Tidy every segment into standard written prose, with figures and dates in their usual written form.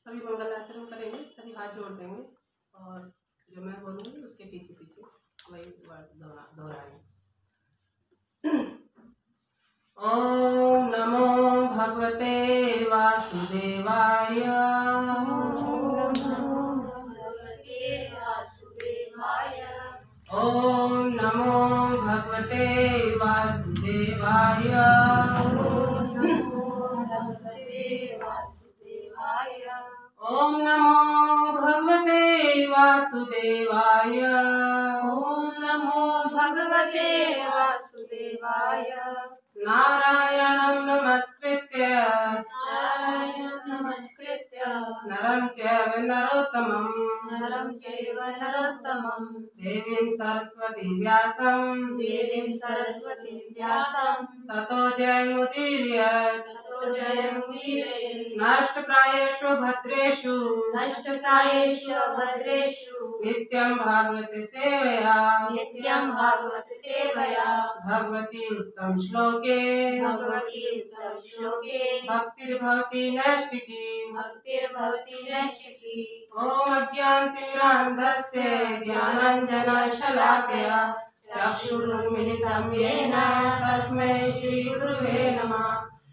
सभी मंगलाचरण करेंगे, सभी हाथ जोड़ देंगे और जो मैं बोलूँगी उसके पीछे पीछे वही वर्ड दोहराएंगे। ओम नमो भगवते वासुदेवाय। ओम नमो भगवते वासुदेवाय। ओम नमो भगवते वासुदेवाय। ओम नमो भगवते वासुदेवाय। नारायणं नमस्कृत्य नरं चैव नरोत्तमं देवीं सरस्वती व्यासं ततो जयमुदीरयेत्। नष्टप्रायेषु भद्रेषु नित्यं भागवत सेवया भगवती उत्तम श्लोके भक्तिर्भवति नैष्ठिकी। ओम अज्ञानतिमिरान्धस्य ज्ञानाञ्जनशलाकया चक्षुरुन्मिलितं येन तस्मै श्रीगुरुवे नमः।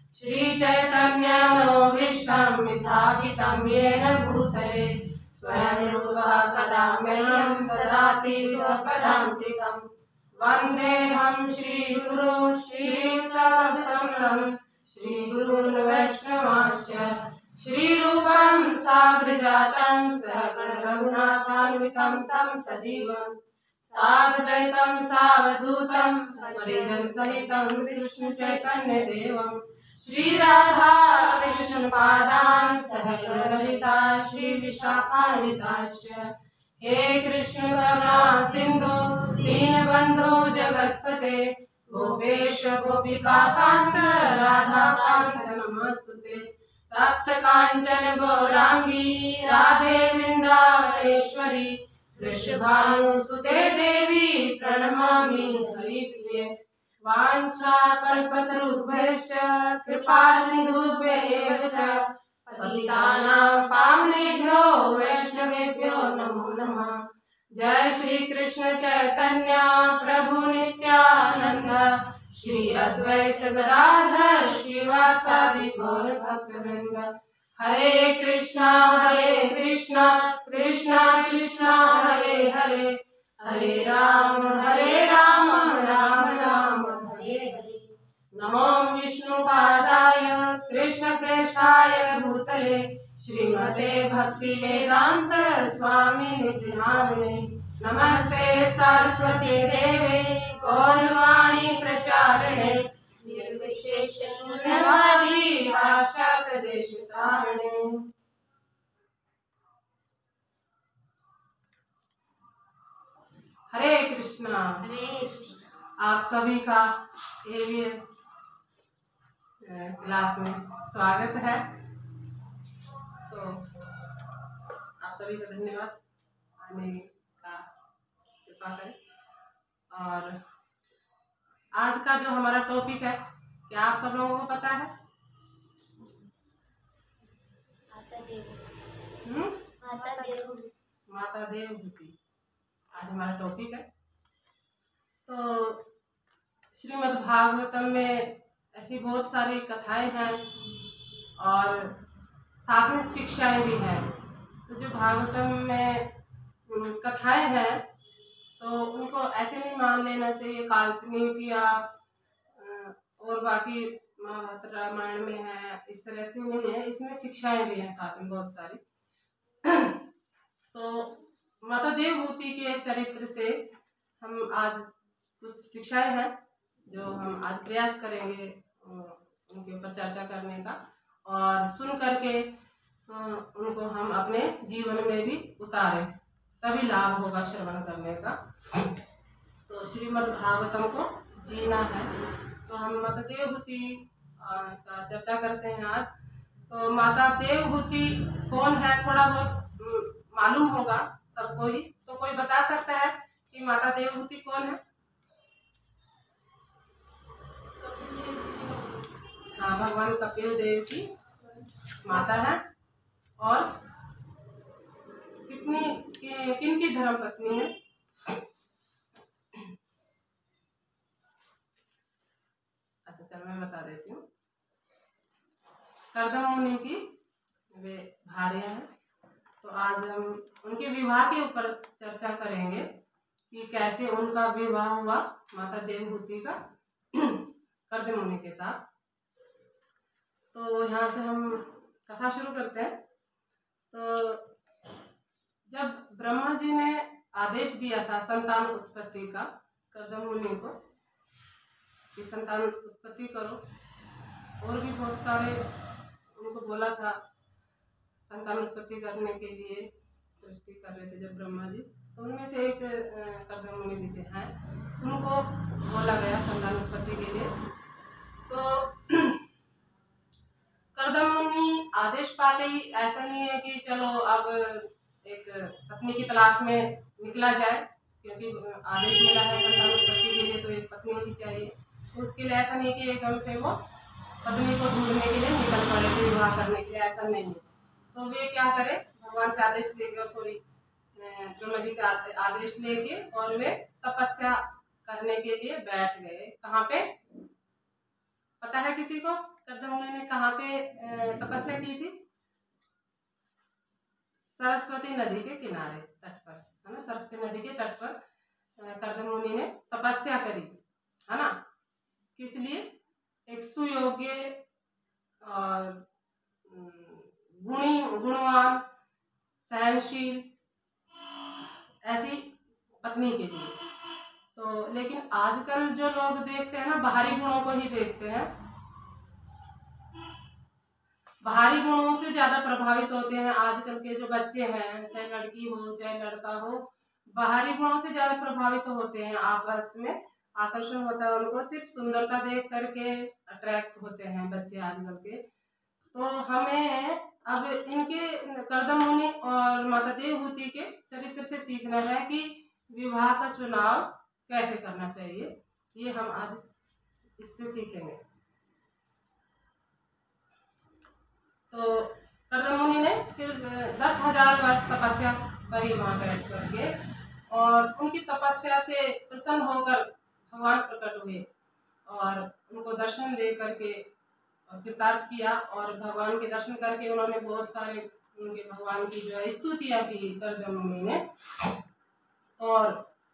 श्रीचैतन्यमनोभीष्टं स्थापितं येन भूतले स्वयं रूपः कदा मह्यं ददाति स्वपदान्तिकम्। वन्देऽहं श्रीगुरो श्रीयुक्तपदकमलं श्रीगुरून् वैष्णवांश्च श्रीरूपं साग्रजातं सहगण रघुनाथान्वितं तं सजीवम् सावधूतं सावधूतं परिजन सहितं कृष्ण चैतन्य देवं श्री राधा कृष्ण पादान् सहगण ललिता श्री विशाखान्विताश्च। हे कृष्ण करुणा सिंधु दीनबंधो जगत्पते गोपेश गोपिका कांत राधा कांत नमस्तुते। तप्त कांचन गौरांगी राधे वृंदावनेश्वरी वृषभानुसुते देवी प्रणमामि हरिप्रिये। वाञ्छाकल्पतरुभ्यश्च कृपा सिन्धुभ्येव च पतितानां पावनेभ्यो वैष्णवेभ्यो नमो नमः। जय श्री कृष्ण चैतन्य प्रभु नित्यानंद श्री अद्वैत गदाधर श्रीवासादि गौर भक्तवृंद। हरे कृष्णा कृष्णा कृष्णा हरे हरे हरे राम राम राम हरे हरे। नमो विष्णुपादाय कृष्णप्रेष्ठाय भूतले श्रीमते भक्ति वेदांत स्वामिनिति नामिने। नमस्ते सरस्वती देवे गौरवाणी प्रचारिणे निर्विशेष शून्यवादी पाश्चात्य देशतारिणे। हरे कृष्णा। आप सभी का एवीएस क्लास में स्वागत है। तो आप सभी का धन्यवाद आने का कृपा करें। और आज का जो हमारा टॉपिक है क्या आप सब लोगों को पता है? माता देवहूति आज हमारा टॉपिक है। तो श्रीमद् भागवतम में ऐसी बहुत सारी कथाएं हैं और साथ में शिक्षाएं भी हैं। तो जो भागवतम में कथाएं हैं तो उनको ऐसे नहीं मान लेना चाहिए काल्पनिक या और बाकी महाभारत रामायण में है इस तरह से नहीं है। इसमें शिक्षाएं भी हैं साथ में बहुत सारी। तो माता देवहूति के चरित्र से हम आज कुछ शिक्षाएं हैं जो हम आज प्रयास करेंगे उनके ऊपर चर्चा करने का और सुन करके उनको हम अपने जीवन में भी उतारें, तभी लाभ होगा श्रवण करने का। तो श्रीमद् भागवतम को जीना है। तो हम माता देवहूति का चर्चा करते हैं आज। तो माता देवहूति कौन है थोड़ा बहुत मालूम होगा सबको ही। तो कोई बता सकता है कि माता देवहूति कौन है? हाँ, भगवान कपिल देव की माता है। और किन की धर्म पत्नी है। अच्छा चल मैं बता देती हूँ। कर्दम मुनि की वे भार्या हैं। तो आज हम उनके विवाह के ऊपर चर्चा करेंगे कि कैसे उनका विवाह हुआ माता देवहूति का कर्दम मुनि के साथ। तो यहाँ से हम कथा शुरू करते हैं। तो जब ब्रह्मा जी ने आदेश दिया था संतान उत्पत्ति का कर्दम मुनि को कि संतान उत्पत्ति करो, और भी बहुत सारे उनको बोला था संतान उत्पत्ति करने के लिए, सृष्टि कर रहे थे जब ब्रह्मा जी, तो उनमें से एक कर्दम मुनि भी हैं, उनको बोला गया संतान उत्पत्ति के लिए। तो कर्दम मुनि आदेश पाते ही ऐसा नहीं है कि चलो अब एक पत्नी की तलाश में निकला जाए, क्योंकि आदेश मिला है संतान उत्पत्ति के लिए तो एक पत्नी होनी चाहिए। तो उसके लिए ऐसा नहीं कि एकदम से वो पत्नी को ढूंढने के लिए निकल पड़े थे विवाह करने के लिए, ऐसा नहीं है। तो वे क्या करें, भगवान से आदेश लेके ब्रह्मा जी से आदेश लेके और वे तपस्या करने के लिए बैठ गए। कहाँ पे पता है किसी को? कर्दम मुनि ने कहाँ पे तपस्या की थी? सरस्वती नदी के किनारे तट पर, है ना। सरस्वती नदी के तट पर कर्दम मुनि ने तपस्या करी, है ना। किस लिए? एक सुयोग्य और गुणवान सहनशील ऐसी पत्नी के लिए। तो लेकिन आजकल जो लोग देखते हैं ना, बाहरी गुणों को ही देखते हैं, बाहरी गुणों से ज्यादा प्रभावित होते हैं। आजकल के जो बच्चे हैं, चाहे लड़की हो चाहे लड़का हो, बाहरी गुणों से ज्यादा प्रभावित होते हैं। आपस में आकर्षण होता है उनको, सिर्फ सुंदरता देख करके अट्रैक्ट होते हैं बच्चे आजकल के। तो हमें अब इनके कर्दम मुनि और माता देवहूति के चरित्र से सीखना है कि विवाह का चुनाव कैसे करना चाहिए। ये हम आज इससे सीखेंगे। तो कर्दम मुनि ने फिर 10,000 वर्ष तपस्या करी वहां बैठ करके, और उनकी तपस्या से प्रसन्न होकर भगवान प्रकट हुए और उनको दर्शन दे करके कृतार्थ किया। और भगवान के दर्शन करके उन्होंने बहुत सारे उनके भगवान की जो है स्तुतियां की कर्दम मुनि ने। और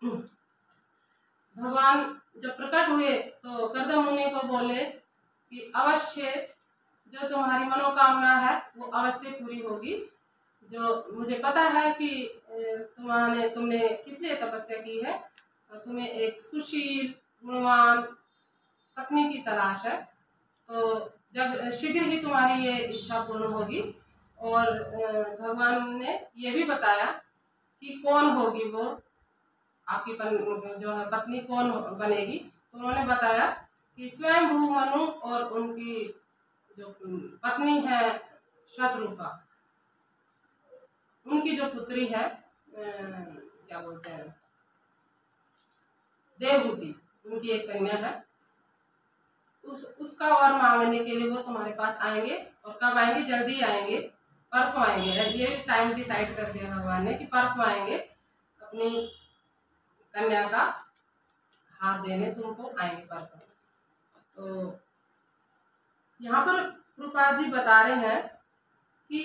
भगवान जब प्रकट हुए तो कर्दम मुनि को बोले कि अवश्य जो तुम्हारी मनोकामना है वो अवश्य पूरी होगी। जो मुझे पता है कि तुमने किस लिए तपस्या की है, तुम्हें एक सुशील गुणवान पत्नी की तलाश है। तो जब शीघ्र ही तुम्हारी ये इच्छा पूर्ण होगी। और भगवान ने ये भी बताया कि कौन होगी वो आपकी जो है पत्नी कौन बनेगी। तो उन्होंने बताया कि स्वयं भू मनु और उनकी जो पत्नी है शतरूपा, उनकी जो पुत्री है क्या बोलते हैं देवहूति, उनकी एक कन्या है, उसका वर मांगने के लिए वो तुम्हारे पास आएंगे। और कब आएंगे? जल्दी आएंगे, परसों आएंगे। ये टाइम डिसाइड कर दिया भगवान ने कि परसों आएंगे, अपनी कन्या का हाथ देने तुमको आएंगे परसों। तो यहाँ पर प्रभुपाद जी बता रहे हैं कि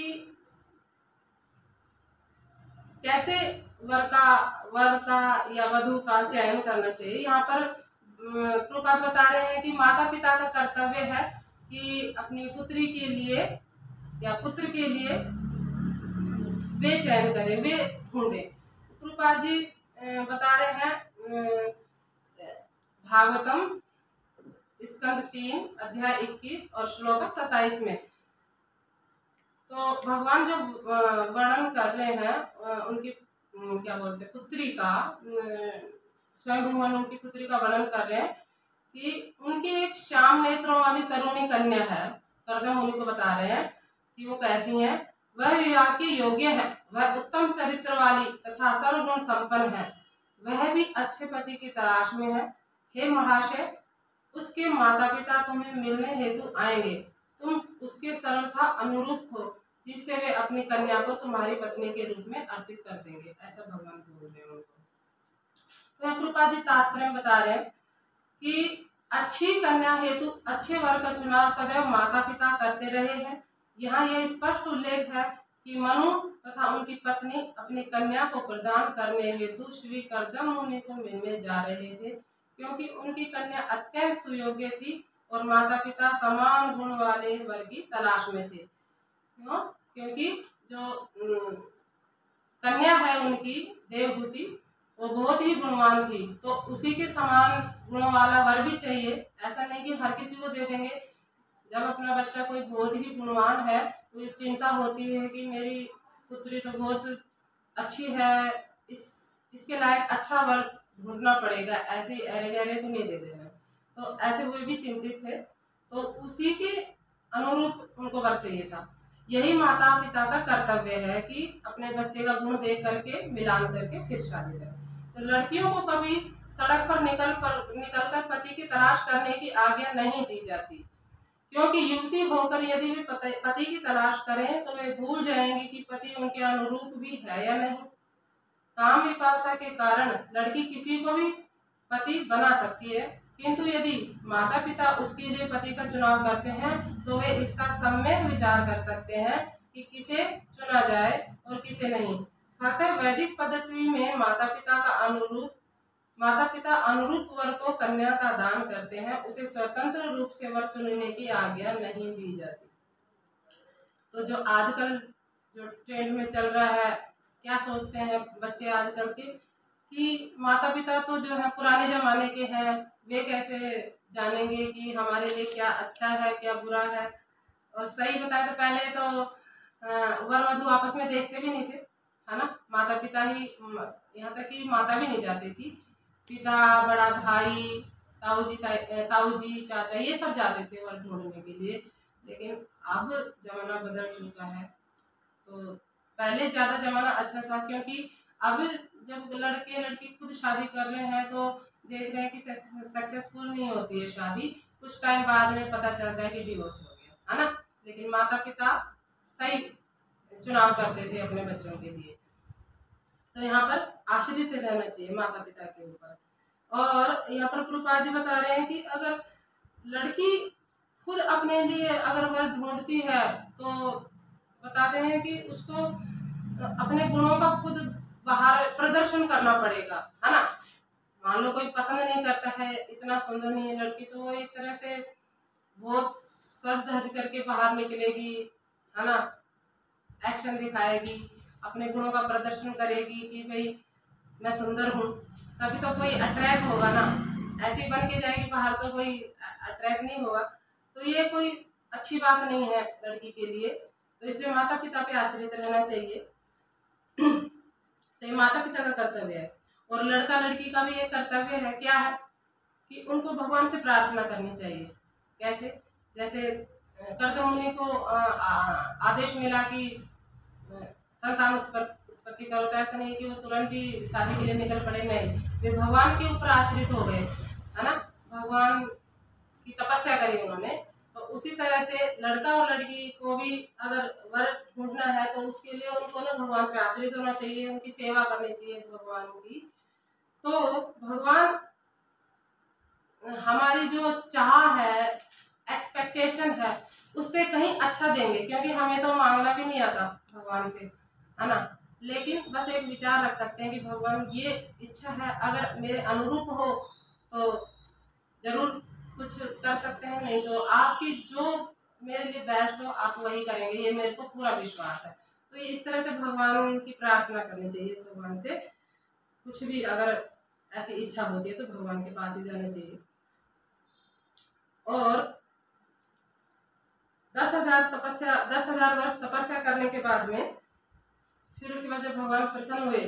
कैसे वर का या वधू का चयन करना चाहिए। यहाँ पर प्रभुपाद बता रहे हैं कि माता पिता का कर्तव्य है कि अपनी पुत्री के लिए या पुत्र के लिए वे चयन करें, वे ढूंढें। प्रभुपाद जी बता रहे हैं भागवतम स्कंद 3 अध्याय 21 और श्लोक 27 में। तो भगवान जो वर्णन कर रहे हैं उनकी क्या बोलते हैं पुत्री का, स्वयं भगवान उनकी पुत्री का वर्णन कर रहे हैं कि उनकी एक श्याम नेत्रों वाली तरुणी कन्या है। कर्दम मुनि को बता रहे हैं कि वो कैसी है। वह विवाह के योग्य है, वह उत्तम चरित्र वाली तथा सर्वगुण संपन्न है, वह भी अच्छे पति की तलाश में है। हे महाशय, उसके माता पिता तुम्हें मिलने हेतु आएंगे, तुम उसके सर्वथा अनुरूप हो, जिससे उससे वे अपनी कन्या को तुम्हारी पत्नी के रूप में अर्पित कर देंगे। ऐसा भगवान बोल रहे हैं उनको। तो यहाँ प्रभुपाद जी तात्पर्य बता रहे हैं कि अच्छी कन्या हेतु अच्छे वर का चुनाव सदैव माता पिता करते रहे हैं। यहाँ यह स्पष्ट उल्लेख है कि मनु तथा उनकी पत्नी अपनी कन्या को प्रदान करने हेतु श्री कर्दम मुनि को मिलने जा रहे थे, क्योंकि उनकी कन्या अत्यंत सुयोग्य थी और माता पिता समान गुण वाले वर की तलाश में थे। क्यों? क्योंकि जो कन्या है उनकी देवहूति वो बहुत ही गुणवान थी, तो उसी के समान गुण वाला वर भी चाहिए। ऐसा नहीं कि हर किसी को दे देंगे। जब अपना बच्चा कोई बहुत ही गुणवान है तो चिंता होती है कि मेरी पुत्री तो बहुत अच्छी है, इसके लायक अच्छा वर ढूंढना पड़ेगा, ऐसे अरे गहरे को नहीं दे देना। तो ऐसे वो भी चिंतित थे, तो उसी के अनुरूप उनको वर चाहिए था। यही माता पिता का कर्तव्य है कि अपने बच्चे का गुण देख करके मिलान करके फिर शादी करें। तो लड़कियों को कभी सड़क पर निकलकर पति की तलाश करने की आज्ञा नहीं दी जाती, क्योंकि युवती होकर यदि वे पति की तलाश करें तो वे भूल जाएंगी कि पति उनके अनुरूप भी है या नहीं। काम विपाशा के कारण लड़की किसी को भी पति बना सकती है, किंतु यदि माता पिता उसके लिए पति का चुनाव करते हैं तो वे इसका सम्यक विचार कर सकते हैं कि किसे चुना जाए और किसे नहीं। अतः वैदिक पद्धति में माता पिता अनुरूप वर को कन्या का दान करते हैं, उसे स्वतंत्र रूप से वर चुनने की आज्ञा नहीं दी जाती। तो जो आजकल जो ट्रेंड में चल रहा है, क्या सोचते हैं बच्चे आजकल के कि माता पिता तो जो है पुराने जमाने के हैं, वे कैसे जानेंगे कि हमारे लिए क्या अच्छा है क्या बुरा है। और सही बताए तो पहले तो वर वधू आपस में देखते भी नहीं थे, है ना। माता पिता ही, यहाँ तक कि माता भी नहीं जाती थी, पिता, बड़ा भाई, ताऊ जी, चाचा, ये सब जाते थे वर ढूंढने के लिए। लेकिन अब जमाना बदल चुका है। तो पहले ज़्यादा जमाना अच्छा था, क्योंकि अब जब लड़के लड़की खुद शादी कर रहे हैं तो देख रहे हैं कि सक्सेसफुल नहीं होती है शादी, कुछ टाइम बाद में पता चलता है कि डिवोर्स हो गया, है ना। लेकिन माता पिता सही चुनाव करते थे अपने बच्चों के लिए। तो यहाँ पर आश्रित रहना चाहिए माता पिता के ऊपर। और यहाँ पर प्रभुपाद जी बता रहे हैं कि अगर लड़की खुद अपने लिए अगर वर ढूंढती है तो बताते हैं कि उसको अपने गुणों का खुद बाहर प्रदर्शन करना पड़ेगा, है ना। मान लो कोई पसंद नहीं करता है, इतना सुंदर नहीं है लड़की, तो वो एक तरह से बहुत सज धज करके बाहर निकलेगी, है ना, एक्शन दिखाएगी, अपने गुणों का प्रदर्शन करेगी कि भाई मैं सुंदर हूँ, तभी तो कोई अट्रैक्ट होगा ना। ऐसे बन के जाएगी बाहर तो कोई अट्रैक्ट नहीं होगा। तो ये कोई अच्छी बात नहीं है लड़की के लिए। तो इसलिए माता पिता पे आश्रित रहना चाहिए। तो ये माता पिता का कर्तव्य है। और लड़का लड़की का भी एक कर्तव्य है, क्या है कि उनको भगवान से प्रार्थना करनी चाहिए। कैसे? जैसे कर्दम मुनि को आदेश मिला कि संतान उत्पत्ति करो, तो ऐसा नहीं कि वो तुरंत ही शादी के लिए निकल पड़े, नहीं, वे भगवान के ऊपर आश्रित हो गए, है ना। भगवान की तपस्या करी उन्होंने। तो उसी तरह से लड़का और लड़की को भी अगर वर ढूंढना है तो उसके लिए उनको ना भगवान पे आश्रित होना चाहिए, उनकी सेवा करनी चाहिए भगवान की। तो भगवान हमारी जो चाह है, एक्सपेक्टेशन है, उससे कहीं अच्छा देंगे, क्योंकि हमें तो मांगना भी नहीं आता भगवान से, है ना। लेकिन बस एक विचार रख सकते हैं कि भगवान ये इच्छा है, अगर मेरे अनुरूप हो तो जरूर कुछ कर सकते हैं, नहीं तो आपकी जो मेरे लिए बेस्ट हो आप वही करेंगे, ये मेरे को पूरा विश्वास है। तो ये इस तरह से भगवान की प्रार्थना करनी चाहिए। भगवान से कुछ भी अगर ऐसी इच्छा होती है तो भगवान के पास ही जाना चाहिए। और 10,000 वर्ष तपस्या करने के बाद में फिर उसके बाद जब भगवान प्रसन्न हुए,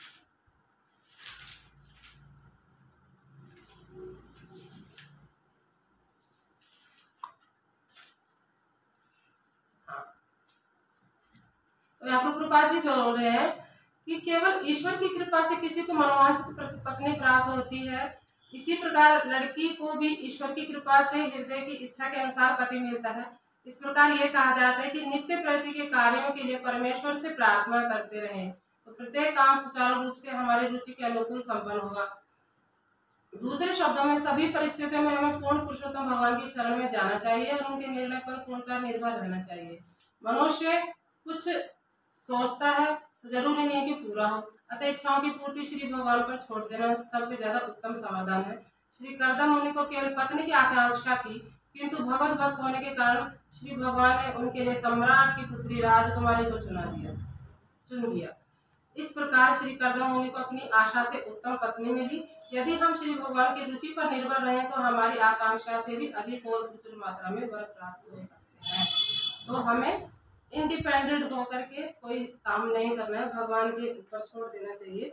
तो यहाँ पर प्रभुपाद जी बोल रहे हैं कि केवल ईश्वर की कृपा से किसी को मनोवांछित पत्नी प्राप्त होती है, इसी प्रकार लड़की को भी ईश्वर की कृपा से हृदय की इच्छा के अनुसार पति मिलता है। इस प्रकार ये कहा जाता है कि नित्य प्रति के कार्यों के लिए परमेश्वर से प्रार्थना करते रहें, तो प्रत्येक काम सुचारू रूप से हमारी रुचि के अनुकूल संपन्न होगा। दूसरे शब्दों में सभी परिस्थितियों में हमें पूर्ण पुरुषोत्तम भगवान की शरण में जाना चाहिए और उनके निर्णय पर पूर्णतः निर्भर रहना चाहिए। मनुष्य कुछ सोचता है तो जरूरी नहीं कि पूरा हो, अतः इच्छाओं की पूर्ति श्री भगवान पर छोड़ देना सबसे ज्यादा उत्तम समाधान है। श्री कर्दम मुनि को केवल पत्नी की आकांक्षा थी, किंतु भगवत भक्त होने के कारण श्री भगवान ने उनके लिए सम्राट की पुत्री राजकुमारी को चुन दिया। इस प्रकार श्री कर्दम मुनि को अपनी आशा से उत्तम पत्नी मिली। यदि हम श्री भगवान की रुचि पर निर्भर रहें तो हमारी आकांक्षा से भी अधिक और प्रचुर मात्रा में वर प्राप्त हो सकते हैं। तो हमें इंडिपेंडेंट होकर के कोई काम नहीं करना है, भगवान के ऊपर छोड़ देना चाहिए।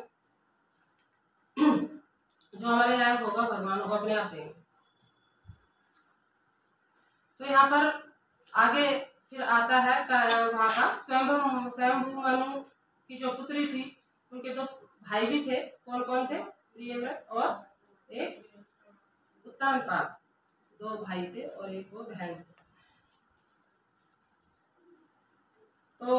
जो हमारे लायक होगा भगवान वो अपने आप देंगे। तो यहाँ पर आगे फिर आता है वहाँ का स्वयंभू मनु की जो पुत्री थी, उनके दो भाई भी थे। कौन कौन थे? प्रियव्रत और एक उत्तानपाद, दो भाई थे और एक वो बहन थे। तो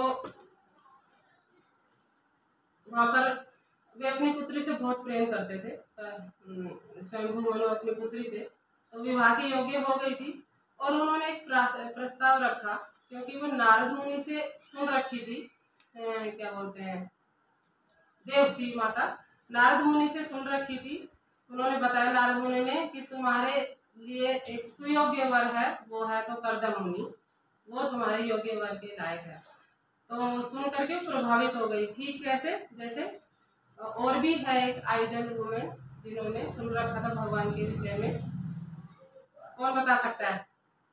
वहाँ पर वे अपनी पुत्री से बहुत प्रेम करते थे, स्वयंभू मनु अपनी पुत्री से। तो विवाह के योग्य हो गई थी और उन्होंने एक प्रस्ताव रखा, क्योंकि वो नारद मुनि से सुन रखी थी, क्या बोलते हैं, देवकी माता नारद मुनि से सुन रखी थी। उन्होंने बताया नारद मुनि ने कि तुम्हारे लिए एक सुयोग्य वर है, वो है तो कर्दम मुनि, वो तुम्हारे योग्य वर के लायक है। तो सुन करके प्रभावित हो गई थी। कैसे? जैसे और भी है एक आइडल वुमेन जिन्होंने सुन रखा था भगवान के विषय में। कौन बता सकता है?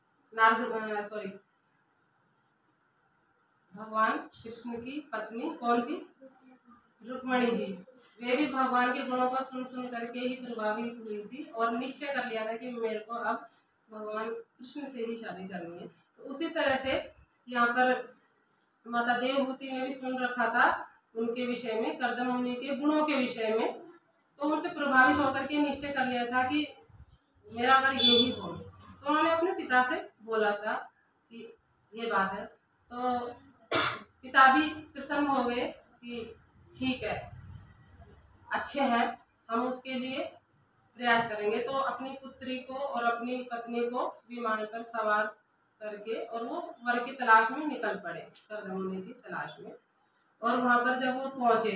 भगवान कृष्ण की पत्नी कौन थी? रुक्मणी जी। वे भी भगवान के गुणों को सुन सुन करके ही प्रभावित हुई थी और निश्चय कर लिया था कि मेरे को अब भगवान कृष्ण से ही शादी करनी है। तो उसी तरह से यहाँ पर माता देवहूति ने भी सुन रखा था उनके विषय में, कर्दम मुनि के गुणों के विषय में। तो उनसे प्रभावित होकर के निश्चय कर लिया था कि मेरा वर यही हो। तो उन्होंने अपने पिता से बोला था कि ये बात है। तो पिता भी प्रसन्न हो गए कि ठीक है, अच्छे हैं, हम उसके लिए प्रयास करेंगे। तो अपनी पुत्री को और अपनी पत्नी को विमान पर सवार करके और वो वर की तलाश में निकल पड़े, कर्दम मुनि की तलाश में। और वहां पर जब वो पहुंचे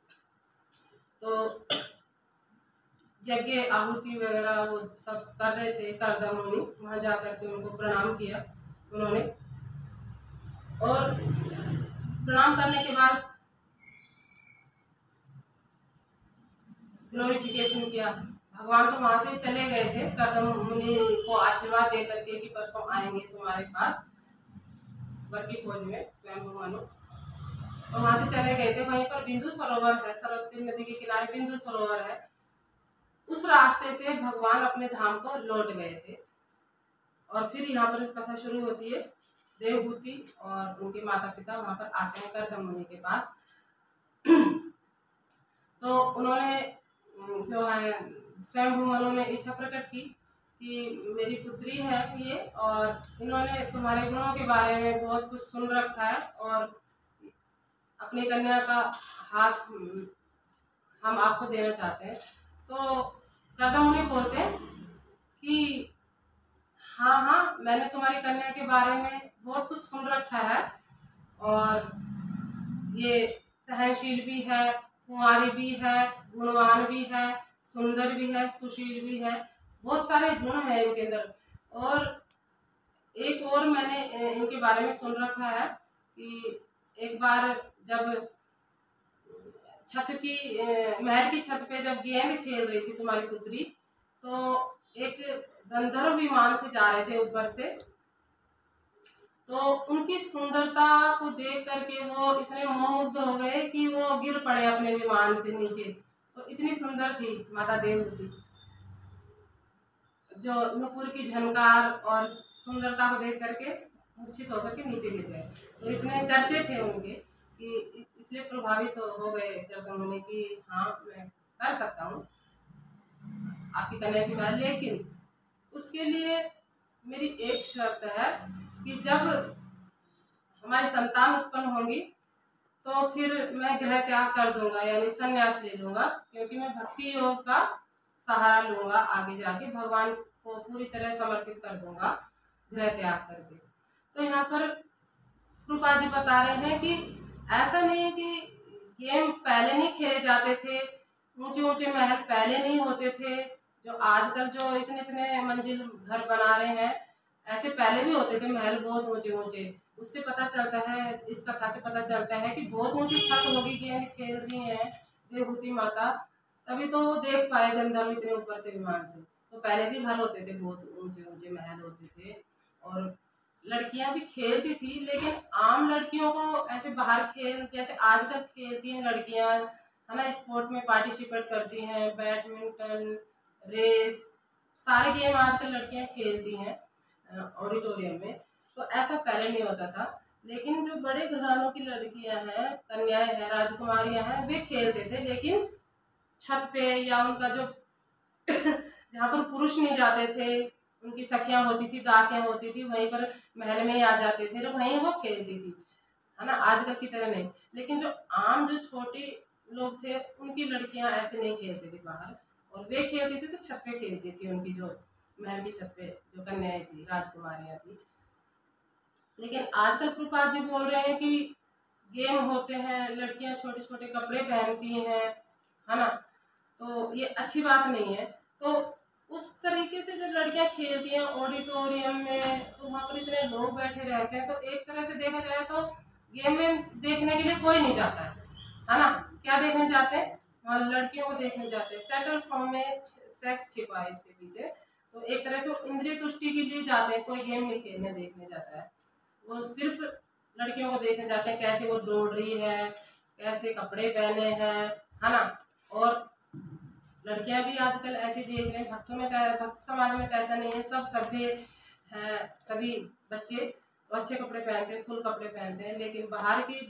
तो यज्ञ आहुति वगैरह वो सब कर रहे थे कर्दम मुनि। वहां जाकर के उनको प्रणाम किया उन्होंने, और प्रणाम करने के बाद ग्लोरिफिकेशन किया। भगवान तो वहां से चले गए थे कर्दम मुनि को आशीर्वाद दे करके कि परसों आएंगे तुम्हारे पास वर की खोज में स्वयंभू मनु। तो वहां से चले गए थे। वहीं पर बिंदु सरोवर है, सरस्वती नदी के किनारे बिंदु सरोवर है। उस रास्ते से भगवान अपने धाम को लौट गए थे। और फिर यहाँ पर कथा शुरू होती है। देवहूति और उनके माता पिता वहां पर आते हैं कर्दम मुनि के पास। तो उन्होंने जो है स्वयंभू मनु ने इच्छा प्रकट की कि मेरी पुत्री है ये, और इन्होंने तुम्हारे गुणों के बारे में बहुत कुछ सुन रखा है और अपनी कन्या का हाथ हम आपको देना चाहते हैं। तो कर्दम मुनि बोलते हैं कि हाँ, मैंने तुम्हारी कन्या के बारे में बहुत कुछ सुन रखा है और ये सहनशील भी है, कुंवारी भी है, गुणवान भी है, सुंदर भी है, सुशील भी है, बहुत सारे गुण हैं इनके अंदर। और एक और मैंने इनके बारे में सुन रखा है कि एक बार जब महल की छत पे जब गेंद खेल रही थी तुम्हारी पुत्री, तो एक गंधर्व विमान से जा रहे थे ऊपर से। तो उनकी सुंदरता को देख करके वो इतने मोहमुग्ध हो गए कि वो गिर पड़े अपने विमान से नीचे। तो इतनी सुंदर थी माता देवहूति, जो नुपुर की झनकार और सुंदरता को देख करके मूर्छित होकर के नीचे गिर गए। तो इतने चर्चे थे उनके कि इसलिए प्रभावित हो गए कर्दम मुनि कि हाँ, मैं कर सकता हूँ आपकी कन्या से बात, लेकिन उसके लिए मेरी एक शर्त है कि जब हमारी संतान उत्पन्न होंगी तो फिर मैं गृह त्याग कर दूंगा, यानी संन्यास ले लूंगा, क्योंकि मैं भक्ति योग का सहारा लूंगा, आगे जाके भगवान को पूरी तरह समर्पित कर दूंगा गृह त्याग करके। तो यहाँ पर कृपा जी बता रहे हैं कि ऐसा नहीं है कि गेम पहले नहीं खेले जाते थे, ऊंचे ऊंचे महल पहले नहीं होते थे, जो आजकल जो इतने इतने मंजिल घर बना रहे हैं, ऐसे पहले भी होते थे महल बहुत ऊंचे ऊंचे। उससे पता चलता है, इस कथा से पता चलता है कि बहुत ऊंची छत होगी, गेम खेल रही है देवहूति माता, तभी तो वो देख पाए गंधर्व इतने ऊपर से विमान से। तो पहले भी घर होते थे, बहुत ऊंचे ऊंचे महल होते थे, और लड़कियां भी खेलती थी, लेकिन आम लड़कियों को ऐसे बाहर खेल जैसे आजकल खेलती हैं लड़कियां, है ना, स्पोर्ट में पार्टिसिपेट करती हैं, बैडमिंटन, रेस, सारे गेम आजकल लड़कियां खेलती हैं ऑडिटोरियम में। तो ऐसा पहले नहीं होता था, लेकिन जो बड़े घरानों की लड़कियां हैं, कन्याएं हैं, राजकुमारियां हैं, वे खेलते थे, लेकिन छत पे या उनका जो जहाँ पर पुरुष नहीं जाते थे, उनकी सखियां होती थी, दासियां होती थी, वहीं पर महल में ही आ जाते थे, तो वहीं वो खेलती थी, है ना, आजकल की तरह नहीं। लेकिन जो आम जो छोटे लोग थे, उनकी लड़कियां ऐसे नहीं खेलती थी बाहर, और वे खेलती थी तो छत पे खेलती थी, उनकी जो महल की छत पे जो कन्याएं थी, राजकुमारियां थी। लेकिन आजकल प्रभुपाद जी बोल रहे हैं कि गेम होते हैं, लड़कियां छोटे छोटे कपड़े पहनती हैं, है ना, तो ये अच्छी बात नहीं है। तो उस तरीके से जब लड़कियां खेलती हैं ऑडिटोरियम में, तो वहाँ पर इतने लोग बैठे रहते हैं, तो एक तरह से देखा जाए तो गेम में देखने के लिए कोई नहीं जाता है ना। क्या देखने जाते हैं? वहाँ लड़कियों को देखने जाते हैं, सेटल फॉर्म में सेक्स छिपा है इसके पीछे। तो एक तरह से इंद्रिय तुष्टि के लिए जाते हैं, कोई गेम नहीं खेलने देखने जाता है, वो सिर्फ लड़कियों को देखने जाते हैं, कैसे वो दौड़ रही है, कैसे कपड़े पहने हैं, है ना। और लड़कियां भी आजकल ऐसे देख रहे हैं, भक्तों में भक्त समाज में तो ऐसा नहीं है, सब सभ्य है, सभी बच्चे तो अच्छे कपड़े पहनते हैं, फुल कपड़े पहनते हैं, लेकिन बाहर की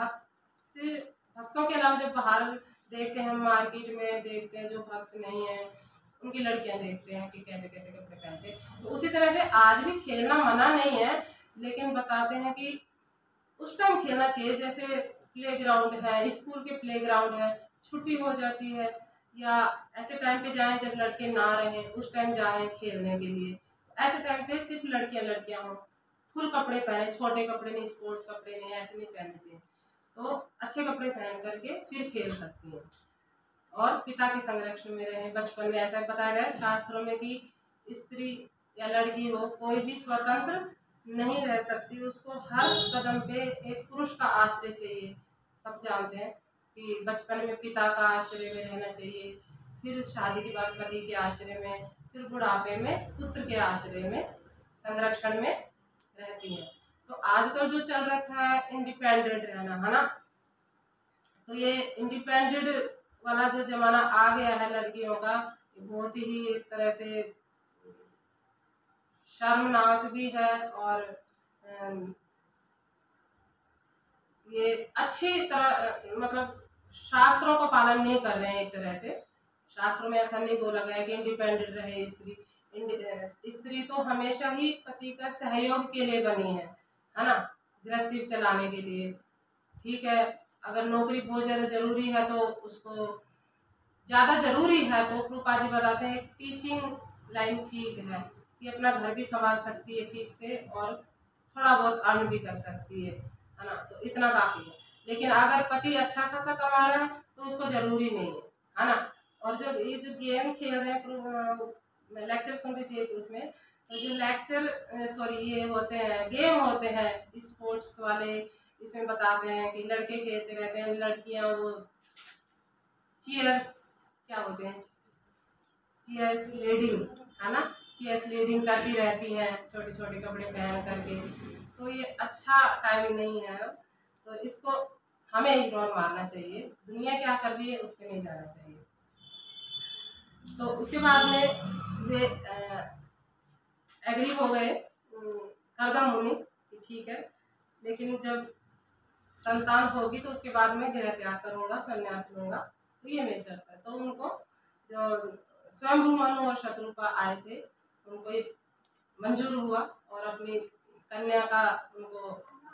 भक्तों के अलावा जब बाहर देखते हैं, मार्केट में देखते हैं, जो भक्त नहीं है उनकी लड़कियां देखते हैं कि कैसे कैसे कपड़े पहनते हैं। तो उसी तरह से आज भी खेलना मना नहीं है, लेकिन बताते हैं कि उस टाइम खेलना चाहिए, जैसे प्ले ग्राउंड है, स्कूल के प्ले ग्राउंड है, छुट्टी हो जाती है, या ऐसे टाइम पे जाएं जब लड़के ना रहें, उस टाइम जाएं खेलने के लिए। ऐसे टाइम पे सिर्फ लड़कियां लड़कियां हों, फुल कपड़े पहने, छोटे कपड़े नहीं, स्पोर्ट कपड़े नहीं, ऐसे नहीं पहनने चाहिए, तो अच्छे कपड़े पहन करके फिर खेल सकती हैं, और पिता के संरक्षण में रहें। बचपन में ऐसा बताया गया शास्त्रों में कि स्त्री या लड़की हो, कोई भी स्वतंत्र नहीं रह सकती, उसको हर कदम पे एक पुरुष का आश्रय चाहिए। सब जानते हैं कि बचपन में पिता का आश्रय में रहना चाहिए, फिर शादी के बाद पति के आश्रय में, फिर बुढ़ापे में पुत्र के आश्रय में, संरक्षण में रहती है। तो आजकल जो चल रखा है इंडिपेंडेंट रहना, है ना, तो ये इंडिपेंडेंट वाला जो जमाना आ गया है लड़कियों का, बहुत ही एक तरह से शर्मनाक भी है, और ये अच्छी तरह मतलब शास्त्रों का पालन नहीं कर रहे हैं। एक तरह से शास्त्रों में ऐसा नहीं बोला गया कि इंडिपेंडेंट रहे स्त्री। स्त्री तो हमेशा ही पति का सहयोग के लिए बनी है ना, गृहस्थी चलाने के लिए। ठीक है, अगर नौकरी बहुत ज़्यादा जरूरी है तो उसको ज़्यादा जरूरी है तो प्रभुपाद जी बताते हैं टीचिंग लाइन ठीक है कि अपना घर भी संभाल सकती है ठीक से, और थोड़ा बहुत अर्न भी कर सकती है ना, तो इतना काफ़ी है। लेकिन अगर पति अच्छा खासा कमा रहा है तो उसको ज़रूरी नहीं है ना। और जो ये जो गेम खेल रहे हैं, मैं लेक्चर सुन रही थी उसमें, तो जो लेक्चर सॉरी ये होते हैं गेम होते हैं स्पोर्ट्स वाले, इसमें बताते हैं कि लड़के खेलते रहते हैं, लड़कियां वो चीयर्स क्या होते हैं, चीयर्स लीडिंग, है ना, चीयर्स लीडिंग करती रहती हैं छोटे छोटे कपड़े पहन करके। तो ये अच्छा टाइम नहीं है, तो इसको हमें इग्नोर मारना चाहिए, दुनिया क्या कर रही है उस पर नहीं जाना चाहिए। तो उसके बाद में वे एग्री हो गए करदम मुनि कि ठीक है, लेकिन जब संतान होगी तो उसके बाद में गृह त्याग करूँगा, संन्यास लूँगा, तो ये मेरी शर्त है। तो उनको जो स्वयंभू मनु और शत्रुपा आए थे, उनको इस मंजूर हुआ, और अपनी कन्या का उनको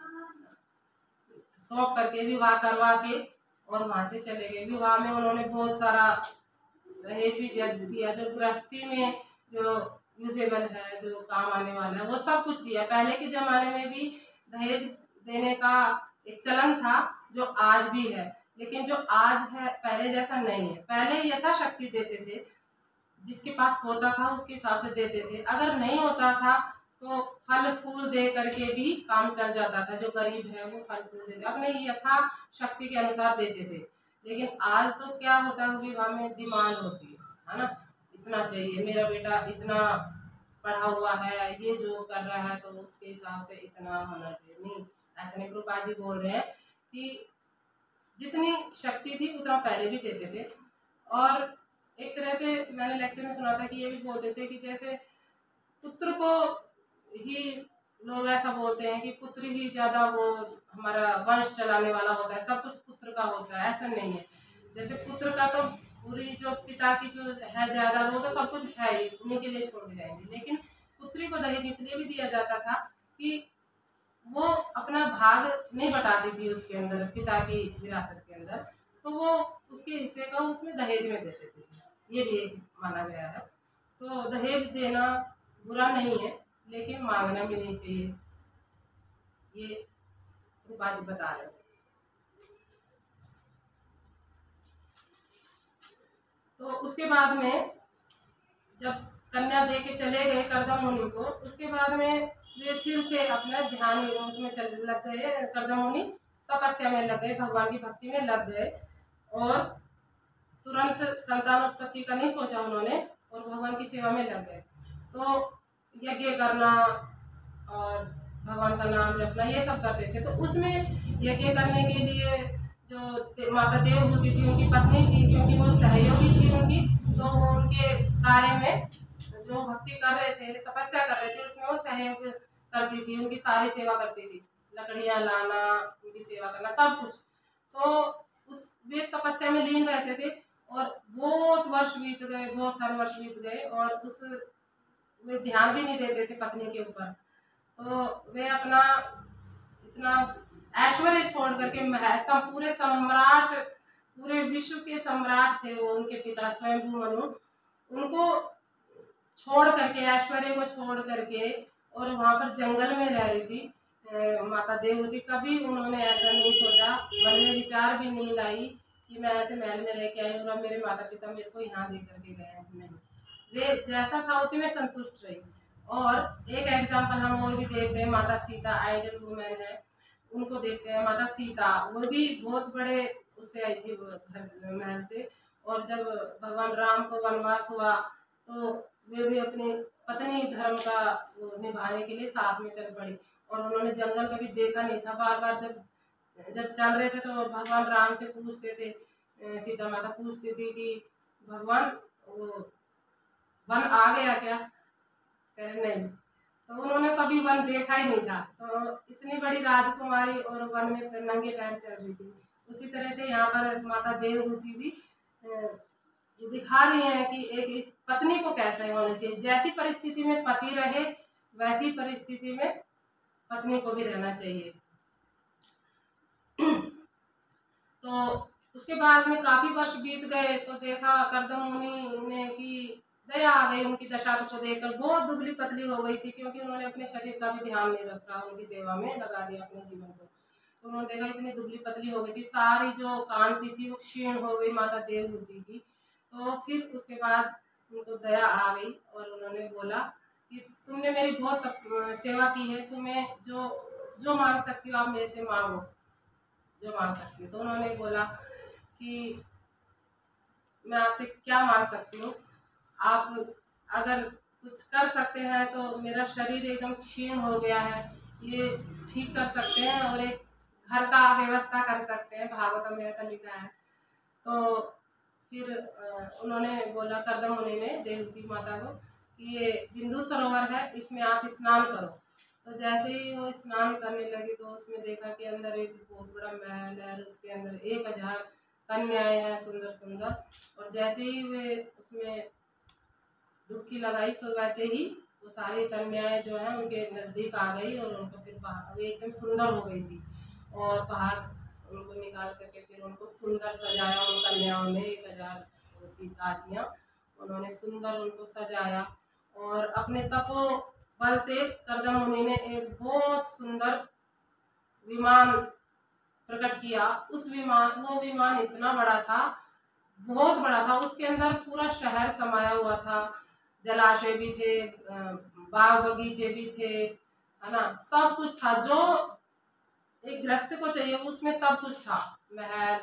सौंप करके विवाह करवा के और वहां से चले गए। विवाह में उन्होंने बहुत सारा दहेज भी दिया, जो गृहस्थी में जो यूजेबल है, जो काम आने वाला है, वो सब कुछ दिया। पहले के जमाने में भी दहेज देने का एक चलन था जो आज भी है, लेकिन जो आज है पहले जैसा नहीं है। पहले यथाशक्ति देते थे, जिसके पास होता था उसके हिसाब से देते थे। अगर नहीं होता था तो फल फूल दे करके भी काम चल जाता था। जो गरीब है वो फल फूल देते, अपने यथाशक्ति के अनुसार देते थे। लेकिन आज तो क्या होता है, विवाह में डिमांड होती है ना, इतना चाहिए, मेरा बेटा इतना पढ़ा हुआ है, ये जो कर रहा है तो उसके हिसाब से इतना होना चाहिए। नहीं, ऐसा नहीं। प्रभुपाद जी बोल रहे हैं कि जितनी शक्ति थी उतना पहले भी देते थे। और एक तरह से मैंने लेक्चर में सुना था कि ये भी बोलते थे कि जैसे पुत्र को ही लोग ऐसा बोलते हैं कि पुत्र ही ज्यादा वो हमारा वंश चलाने वाला होता है, सब कुछ पुत्र का होता है। ऐसा नहीं है। जैसे पुत्र का तो पूरी जो पिता की जो है जायदाद वो तो सब कुछ है ही, उन्हीं के लिए छोड़ के जाएंगे। लेकिन पुत्री को दहेज इसलिए भी दिया जाता था कि वो अपना भाग नहीं बटाती थी उसके अंदर, पिता की विरासत के अंदर, तो वो उसके हिस्से का उसमें दहेज में देते थे। ये भी एक माना गया है। तो दहेज देना बुरा नहीं है, लेकिन मांगना भी नहीं चाहिए, ये रूपा जी बता रहे हैं। तो उसके बाद में जब कन्या दे के चले गए कर्दम मुनि को, उसके बाद में वे फिर से अपना ध्यान उसमें लग गए। कर्दम मुनि तपस्या में लग गए, भगवान की भक्ति में लग गए, और तुरंत संतानोत्पत्ति का नहीं सोचा उन्होंने, और भगवान की सेवा में लग गए। तो यज्ञ करना और भगवान का नाम जपना ये सब करते थे। तो उसमें यज्ञ करने के लिए जो माता देवहूति थी उनकी पत्नी थी, क्योंकि वो सहयोगी थी उनकी, तो उनके कार्य में जो भक्ति कर रहे थे, तपस्या कर रहे थे, उसमें वो सहयोग करती थी, उनकी सारी सेवा करती थी, लकड़ियां लाना, उनकी सेवा करना, सब कुछ। तो उस वे तपस्या में लीन रहते थे, और बहुत वर्ष बीत गए, बहुत सारे वर्ष बीत गए, और उस वे ध्यान भी नहीं देते थे पत्नी के ऊपर। तो वे अपना इतना ऐश्वर्य छोड़ करके, सब पूरे सम्राट, पूरे विश्व के सम्राट थे वो, उनके पिता स्वयंभू मनु, उनको छोड़ करके, ऐश्वर्य को छोड़ करके, और वहां पर जंगल में रह रही थी माता देवहूति। कभी उन्होंने ऐसा नहीं सोचा, मन में विचार भी नहीं लाई कि मैं ऐसे महल में रह के आई हूँ और मेरे माता पिता मेरे को यहाँ दे करके गए हैं। नहीं, वे जैसा था उसी में संतुष्ट रही। और एक एग्जाम्पल हम और भी देखते हैं, माता सीता आइडल वुमेन है, उनको देखते हैं। माता सीता वो भी बहुत बड़े उससे आई थी महल से, और जब भगवान राम को वनवास हुआ तो वे भी अपनी पत्नी धर्म का निभाने के लिए साथ में चल पड़ी। और उन्होंने जंगल कभी देखा नहीं था। बार बार जब चल रहे थे तो भगवान राम से पूछते थे, सीता माता पूछती थी कि भगवान वो वन आ गया क्या? कह रहे नहीं। तो उन्होंने कभी वन देखा ही नहीं था। तो इतनी बड़ी राजकुमारी और वन में नंगे पैर चल रही थी। उसी तरह से यहाँ पर माता देवहूति भी दिखा रही है कि एक इस पत्नी को कैसे होना चाहिए। जैसी परिस्थिति में पति रहे वैसी परिस्थिति में पत्नी को भी रहना चाहिए। तो उसके बाद में काफी वर्ष बीत गए तो देखा कर्दम मुनि ने कि दया आ गई उनकी दशा को देखकर। बहुत दुबली पतली हो गई थी, क्योंकि उन्होंने अपने शरीर का भी ध्यान नहीं रखा, उनकी सेवा में लगा दिया अपने जीवन को। तो उन्होंने देखा इतनी दुबली पतली हो गई थी, सारी जो कांति थी वो क्षीण हो गई माता देवहूति की। तो फिर उसके बाद उनको दया आ गई और उन्होंने बोला कि तुमने मेरी बहुत सेवा की है, तुम्हें जो मांग सकती हो आप मेरे से मांगो, जो मांग सकती हो। तो उन्होंने बोला कि मैं आपसे क्या मांग सकती हूँ, आप अगर कुछ कर सकते हैं तो मेरा शरीर एकदम क्षीण हो गया है, ये ठीक कर सकते हैं और एक घर का व्यवस्था कर सकते हैं, भागवत में ऐसा लिखा है। तो फिर उन्होंने बोला कर्दम मुनि ने देवहूति माता को कि ये बिंदु सरोवर है, इसमें आप स्नान करो। तो जैसे ही वो स्नान करने लगी तो उसमें देखा कि अंदर एक बहुत बड़ा महल है और उसके अंदर 1000 कन्याएं हैं सुंदर सुंदर। और जैसे ही वे उसमें डुबकी लगाई तो वैसे ही वो सारी कन्याएं जो है उनके नज़दीक आ गई और उनको फिर वे एकदम सुंदर हो गई थी। और बाहर उनको निकाल करके फिर उनको सुंदर सजाया उन कन्याओं ने, 1000 वो थी दासियाँ, उन्होंने सुंदर उनको सजाया। और अपने तपोबल से कर्दम मुनि ने एक बहुत सुंदर विमान प्रकट किया। वो विमान इतना बड़ा था, बहुत बड़ा था, उसके अंदर पूरा शहर समाया हुआ था, जलाशय भी थे, बाग बगीचे भी थे, है ना, सब कुछ था जो एक गृहस्थ को चाहिए, उसमें सब कुछ था, महल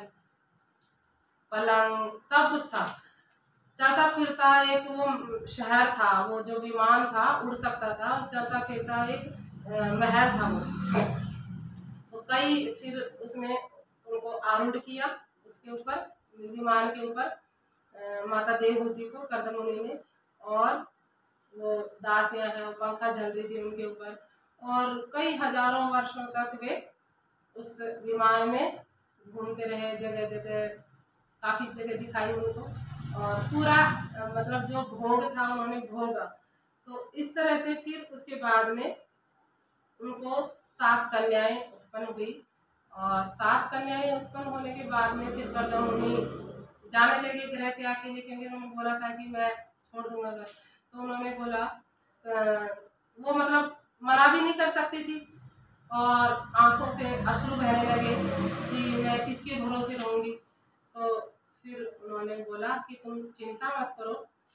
पलंग सब कुछ था। चलता फिरता एक वो शहर था, वो जो विमान था उड़ सकता था और चलता फिरता एक महल था वो। तो कई फिर उसमें उनको आरूढ़ किया, उसके ऊपर विमान के ऊपर माता देवहूति को कर्दम मुनि ने, और वो दासियां हैं पंखा झल रही थी उनके ऊपर, और कई हजारों वर्षों तक वे उस विमान में घूमते रहे, जगह जगह काफ़ी जगह दिखाई उनको, और पूरा मतलब जो भोग था उन्होंने भोगा। तो इस तरह से फिर उसके बाद में उनको 7 कन्याएं उत्पन्न हुई, और 7 कन्याएं उत्पन्न होने के बाद में फिर कर्दम मुनि जाने लगे गृह त्याग के लिए, क्योंकि उन्होंने बोला था कि मैं छोड़ दूंगा घर। तो उन्होंने बोला वो मतलब मना भी नहीं कर सकती थी, और आंखों से अश्रु बहने लगे कि मैं किसके भरोसे रहूंगी। तो फिर उन्होंने बोला कि तुम चिंता मत करो,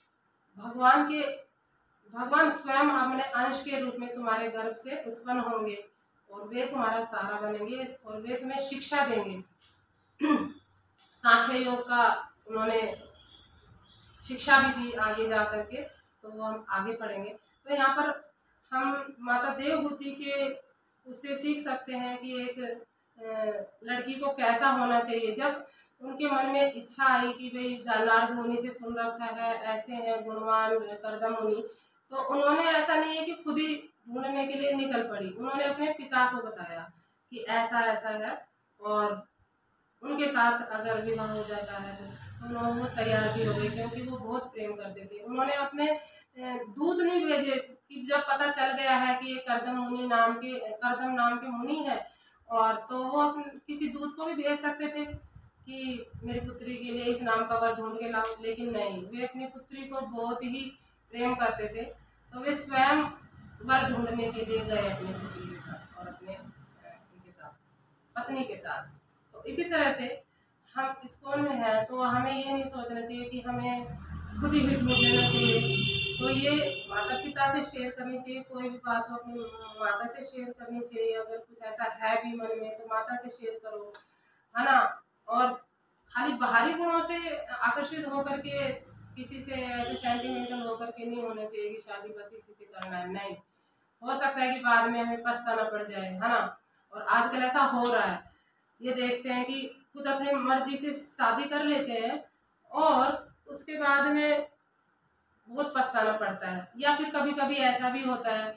भगवान स्वयं अपने अंश के रूप में तुम्हारे गर्भ से उत्पन्न होंगे, और वे तुम्हारा सहारा बनेंगे, और वे तुम्हें शिक्षा देंगे। सांख्य योग का उन्होंने शिक्षा भी दी आगे जा करके, तो वो हम आगे पढ़ेंगे। तो यहाँ पर हम माता देवहूति के उससे सीख सकते हैं कि एक लड़की को कैसा होना चाहिए। जब उनके मन में इच्छा आई कि भाई नारद मुनि से सुन रखा है ऐसे हैं गुणवान कर्दम मुनि, तो उन्होंने ऐसा नहीं है कि खुद ही ढूंढने के लिए निकल पड़ी, उन्होंने अपने पिता को बताया कि ऐसा ऐसा है, और उनके साथ अगर विवाह हो जाता है तो उन्होंने वो तैयार भी हो गई, क्योंकि वो बहुत प्रेम करते थे। उन्होंने अपने दूत नहीं भेजे कि जब पता चल गया है कि ये कर्दम नाम के मुनि है, और तो वो किसी दूत को भी भेज सकते थे कि मेरी पुत्री के लिए इस नाम का वर ढूंढ के लाओ, लेकिन नहीं, वे अपनी पुत्री को बहुत ही प्रेम करते थे, तो वे स्वयं वर ढूंढने के लिए गए अपनी पुत्री के साथ और अपने उनके साथ पत्नी के साथ। तो इसी तरह से हम इस्कॉन में हैं तो हमें ये नहीं सोचना चाहिए कि हमें खुद ही ढूंढ लेना चाहिए। तो ये माता पिता से शेयर करनी चाहिए, कोई भी बात हो अपनी माता से शेयर करनी चाहिए। अगर कुछ ऐसा है भी मन में तो माता से शेयर करो, है ना। और खाली बाहरी गुणों से आकर्षित होकर के किसी से ऐसे सेंटिमेंटल होकर के नहीं होना चाहिए कि शादी बस इसी से करना है। नहीं, हो सकता है कि बाद में हमें पछताना पड़ जाए, है ना। और आजकल ऐसा हो रहा है, ये देखते हैं कि खुद अपनी मर्जी से शादी कर लेते हैं और उसके बाद में बहुत पछताना पड़ता है। या फिर कभी कभी ऐसा भी होता है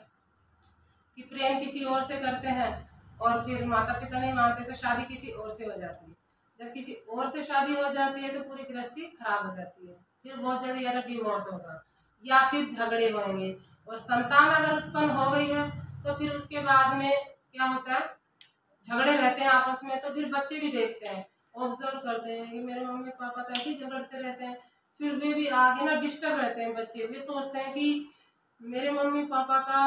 कि प्रेम किसी और से करते हैं और फिर माता पिता नहीं मानते तो शादी किसी और से हो जाती है। जब किसी और से शादी हो जाती है तो पूरी गृहस्थी खराब हो जाती है, फिर बहुत जल्दी या डिवोर्स होगा या फिर झगड़े होंगे। और संतान अगर उत्पन्न हो गई है तो फिर उसके बाद में क्या होता है, झगड़े रहते हैं आपस में। तो फिर बच्चे भी देखते हैं, ऑब्जर्व करते हैं कि मेरे मम्मी पापा तो ऐसे ही झगड़ते रहते हैं, फिर वे भी आगे ना डिस्टर्ब रहते हैं। बच्चे वे सोचते हैं कि मेरे मम्मी पापा का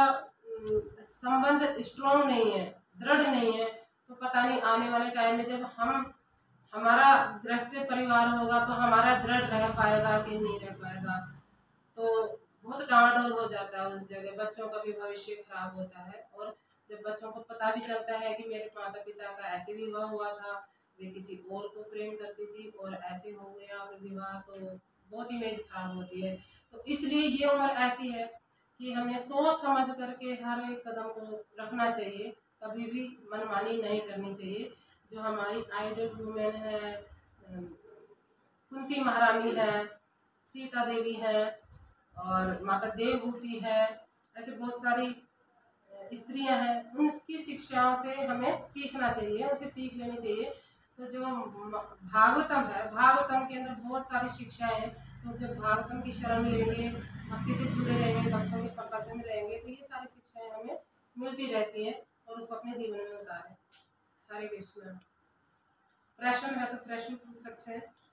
संबंध स्ट्रॉन्ग नहीं है, दृढ़ नहीं है, तो पता नहीं आने वाले टाइम में जब हमारा गृहस्थ परिवार होगा तो हमारा दृढ़ रह पाएगा कि नहीं रह पाएगा। तो बहुत डामाडोल हो जाता है उस जगह, बच्चों का भी भविष्य खराब होता है। और जब बच्चों को पता भी चलता है कि मेरे माता पिता का ऐसे विवाह हुआ था, वे किसी और को प्रेम करती थी और ऐसे हो गया और विवाह, तो बहुत इमेज खराब होती है। तो इसलिए ये उम्र ऐसी है कि हमें सोच समझ करके हर एक कदम को रखना चाहिए, कभी भी मनमानी नहीं करनी चाहिए। जो हमारी आइडल वुमेन है, कुंती महारानी है, सीता देवी है और माता देवहूति है, ऐसे बहुत सारी स्त्रियां हैं, उनकी शिक्षाओं से हमें सीखना चाहिए, उनसे सीख लेनी चाहिए। तो जो भागवतम है, भागवतम के अंदर बहुत सारी शिक्षाएं हैं, तो जब भागवतम की शरण लेंगे भक्ति से जुड़े रहेंगे, भक्तों के संपर्क में रहेंगे, तो ये सारी शिक्षाएं हमें मिलती रहती है और उसको अपने जीवन में उतारें। हरे कृष्णा। प्रश्न है तो प्रश्न पूछ सकते हैं।